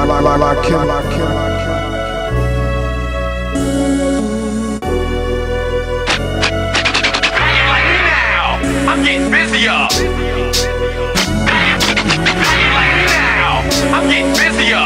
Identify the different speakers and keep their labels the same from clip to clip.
Speaker 1: I'm getting busier. I'm getting busier.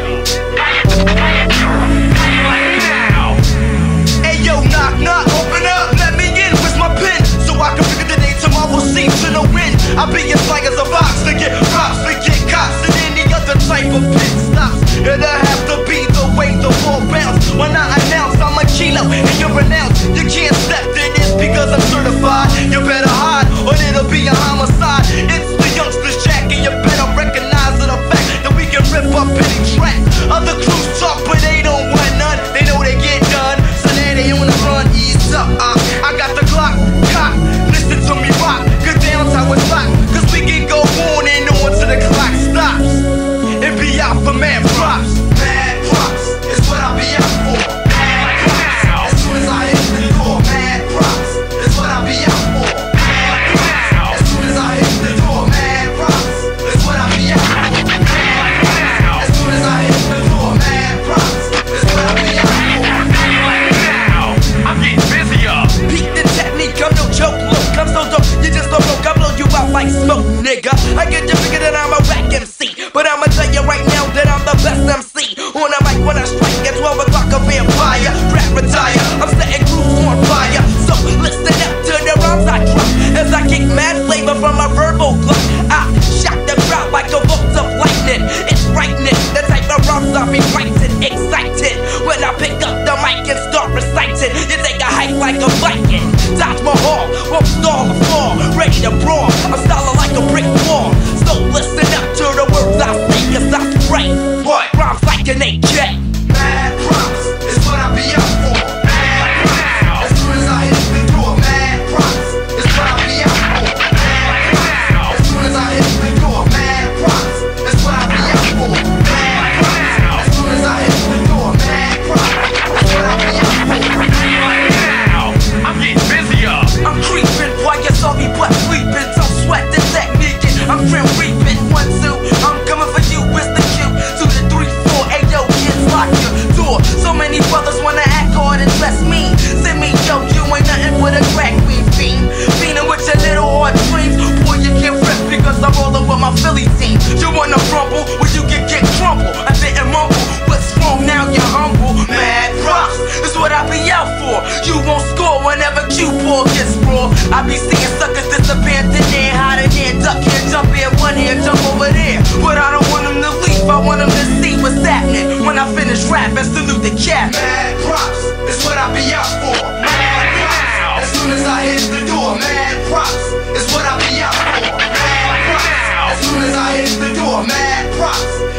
Speaker 1: Hey yo, knock, knock, open up, let me in with my pen, so I can figure the day tomorrow seems to no win. I'll be as like as a box to get props, to get cops, and any other type of pit stops. It'll have to be the way the ball bounce. When I announce I'm a kilo and you're announced, you can't step to this because I'm certified. You better hide or it'll be a homicide. It's the youngsters Jack, and you better recognize the fact that we can rip up any track. Other crews talk but they don't want none. They know they get done, so now they on the run. Ease up, I got the Glock, cock, listen to me rock. Good down's how it's locked, cause we can go on and on till the clock stops. And be out for mad props. Mad props is what I be out for. Mad props, as soon as I hit the door. Mad props is what I be out for. Mad props, as soon as I hit the door. Mad props is what I be out for. Mad props, as soon as I hit the door. Mad props is what I be out for. I'm getting busier. Beat the technique, I'm no joke. Look, I'm so dope, you just don't broke. I blow you out like smoke, nigga. I get you figure that I'm a whack MC, but I'ma tell you right now that I'm the best MC. On the mic when I strike at 12 o'clock, a vampire. Rap retire, I'm setting grooves on fire. So listen up to the rhymes I drop as I kick mad flavor from my verbal glut. I shock the crowd like a bolt of lightning. It's frightening, the type of rhymes I be writing. Excited when I pick up the mic and start reciting. You take a hike like a Viking. Dodge my hall, won't stall the floor. Ready to brawl, I'm styling like a brick wall. So listen up to the words I say, cause I spray what? Rhymes like an AK. Mad props is what I be out for. Mad props, as soon as I hit the door. Mad props is what I be out for. Mad props, as soon as I hit the door. Mad props is what I be out for. Mad props, as soon as I hit the door. Mad props is what I be out for. I'm getting busier. I'm creeping while you saw me butt sleeping. Don't sweat the technique. I'm grim reaping. 1, 2, I'm coming for you. It's the Q to the 3, 4. Hey yo, kids, lock your door. So many brothers wanna act hard and dress mean. Send me yo, you ain't nothing but a crack queen fiend. Fiending with your little hard dreams. Boy, you can't rip because I'm rolling with my Philly team. You wanna rumble? Well, you can get crumbled. I didn't mumble. What's wrong now? You're humble. Mad props is what I be out for. You won't score whenever Q-ball gets raw. I be seeing suckers disappear in there, hide in here, duck here, jump here, one here, jump over there. But I don't want them to leave, I want them to see what's happening. When I finish rapping, salute the cat. Mad props is what I be out for. Mad props, as soon as I hit the door. Mad props is what I be out for. Mad props, as soon as I hit the door. Mad props